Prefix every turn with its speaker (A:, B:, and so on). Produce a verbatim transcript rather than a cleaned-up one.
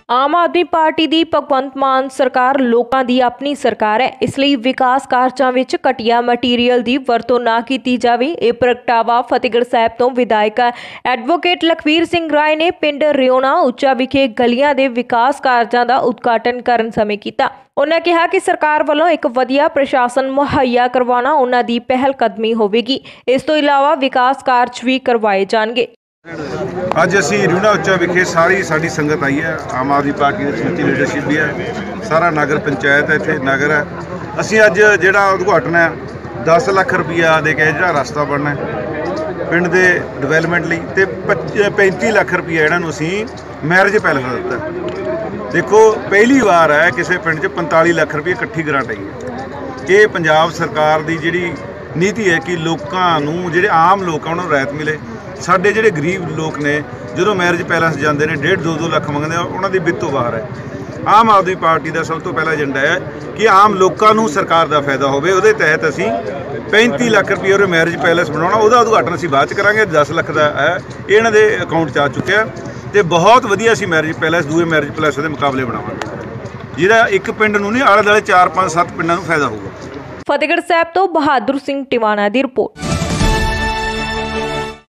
A: आम आदमी पार्टी ਦੀ ਭਗਵੰਤ ਮਾਨ ਸਰਕਾਰ ਲੋਕਾਂ ਦੀ ਆਪਣੀ ਸਰਕਾਰ ਹੈ। ਇਸ ਲਈ ਵਿਕਾਸ ਕਾਰਜਾਂ ਵਿੱਚ ਘਟੀਆ ਮਟੀਰੀਅਲ ਦੀ ਵਰਤੋਂ ਨਾ ਕੀਤੀ ਜਾਵੇ। ਇਹ ਪ੍ਰਗਟਾਵਾ ਫਤਿਹਗੜ੍ਹ ਸਾਹਿਬ ਤੋਂ ਵਿਧਾਇਕ ਐਡਵੋਕੇਟ ਲਖਵੀਰ ਸਿੰਘ ਰਾਏ ਨੇ ਪਿੰਡ ਰਿਓਣਾ ਉੱਚਾ ਵਿਖੇ ਗਲੀਆਂ ਦੇ ਵਿਕਾਸ ਕਾਰਜਾਂ ਦਾ ਉਦਘਾਟਨ ਕਰਨ ਸਮੇਂ ਕੀਤਾ। उन्होंने कहा कि सरकार वालों एक वधिया प्रशासन मुहैया करवाना उन्हां दी पहल कदमी होवेगी। इस तो इलावा विकास कार्य भी करवाए जाएंगे।
B: अज असी रियोना उच्चा विखे सारी साडी संगत आई है, आम आदमी पार्टी की समूची लीडरशिप भी है, सारा नगर पंचायत है, इत्थे नगर है। असी अज जिहड़ा उद्घाटन है दस लाख रुपया दे के जिहड़ा रस्ता बनना है पिंड दे डिवेलपमेंट लई ते पैंती लाख रुपया इहनां नूं असी मैरिज पैलेस दा दित्ता। देखो पहली बार है किसी पिंड च पैंताली लाख रुपये इकट्ठी ग्रांट आई है। ये पंजाब सरकार की जिहड़ी नीति है कि लोगों नूं जिहड़े आम लोग उन्होंने राहत मिले। साडे जिहड़े गरीब लोग ने जो मैरिज पैलेस जाते हैं डेढ़ दो दो लख मंगते हैं, उन्होंने वित्त तो बाहर है। आम आदमी पार्टी का सब तो पहला एजेंडा है कि आम लोगों को सरकार का फायदा हो। उहदे तहत असी पैंती लाख रुपये और मैरिज पैलेस बनाना, उसका उद्घाटन असी बाद च करांगे। दस लख का है ये इन्हां दे अकाउंट च आ चुकिया तो बहुत वधिया असी मैरिज पैलेस दूए मैरिज पैलेस के मुकाबले बनावांगे, जिहड़ा एक पिंड नूं नहीं आले दुआले चार पाँच सत्त पिंडां नूं फायदा होगा।
A: फतेहगढ़ साहब तो बहादुर सिंह टिवाणा की रिपोर्ट।